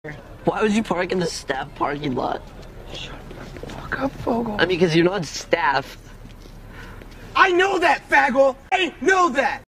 Why would you park in the staff parking lot? Shut the fuck up, Fagle. I mean, because you're not staff. I know that, Fagle! I know that!